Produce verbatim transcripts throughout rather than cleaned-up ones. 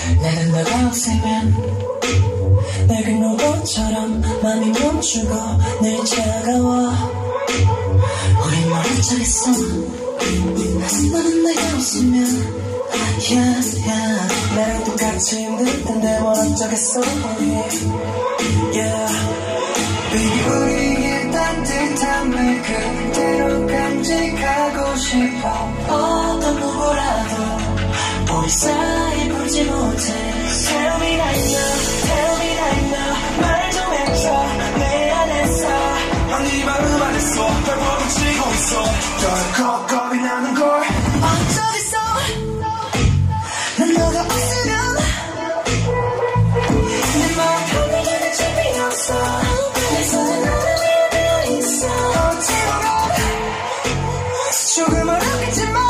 나는 너가 없으면 낡은 로봇처럼 맘이 멈추고 늘 차가워. 우린 멀어져있어. 너는 내가 없으면 yeah, yeah. 나랑 똑같이 힘들 텐데 멀어져겠어. Yeah. Baby 우리의 따뜻함을 그대로 간직하고 싶어. 어떤 누구라도 우리 사이 보지 못해. Tell me right now, tell me right now. 말 좀 해줘 내 안에서. 난 네 마음 안에서 널 부르치고 있어. 덜컥 겁이 나는 걸 어쩌겠어. 난 너가 없으면 내 마음 편히 견딜 준비 없어. 내 손에 나는 위에 되어 있어. 어찌 보면 조금 어렵겠지만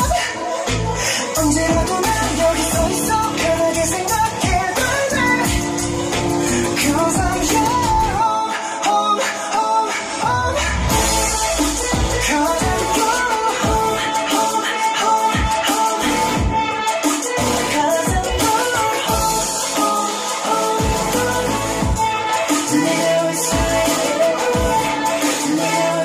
언제라도 난 여기 서 있어. 편하게 생각해도 돼. Cause I'm here home, home, home, home. Cause I'm going home, home, home, home. Cause I'm going home, home, home, home. 내가 있어 내가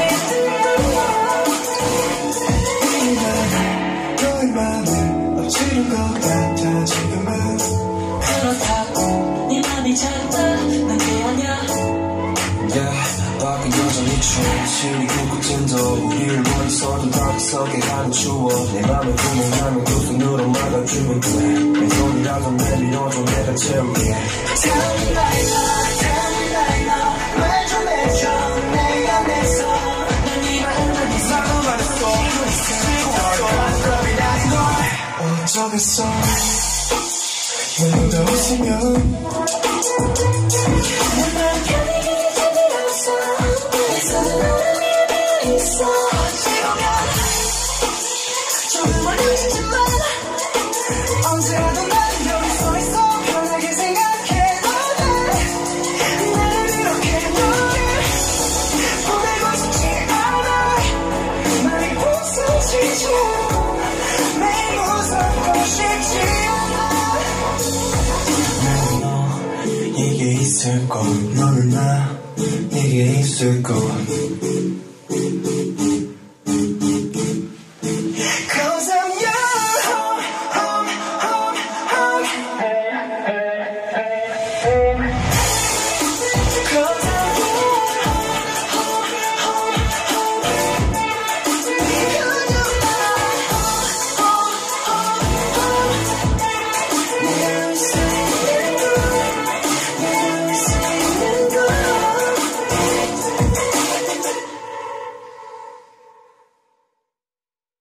있어 너의 맘을 엎치는 것 같아 지금은. 그렇다고 네 맘이 작다 난 게 아냐. Yeah, 밖은 여전히 추워. 실이 굳고진도 우리를 머릿속도 다릿속에 가는 추워. 내 맘에 구멍 나면 두 손으로 막아주면 돼. 내 손이라도 내밀어줘 내가 채울게. Tell me right now, tell me right now. 말 좀 해줘 내 안에서. 난 네 마음 안에서 마음 안에서 겁이 나는 걸 어쩌겠어. 난 너가 없으면 내 마음 편히 견딜 준비 없어. 내 손은 너를 위해 되어 있어. 어찌 보면 조금 어려지지만 언제라도 난 여기 서 있어. 편하게 생각해도 돼. 나를 이렇게 너를 보내고 싶지 않아. 많이 부서지지 매일 웃었고 싶지 않아. 나는 너 내게 있을 것. 너는 나 내게 있을 것.